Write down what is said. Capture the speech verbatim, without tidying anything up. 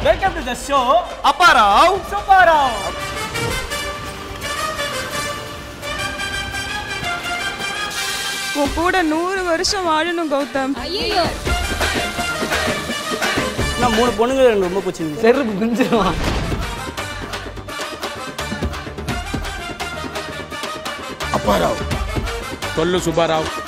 Welcome to the show, Apparao Supparao. உன் கூட நூறு வருஷம் வாழணும் கௌதம். ஐயோ நான் மூணு பொண்ணுங்க எனக்கு ரொம்ப பிடிச்சிருக்கு. செருப்பு குஞ்சிரும். Apparao. Tollu Supparao.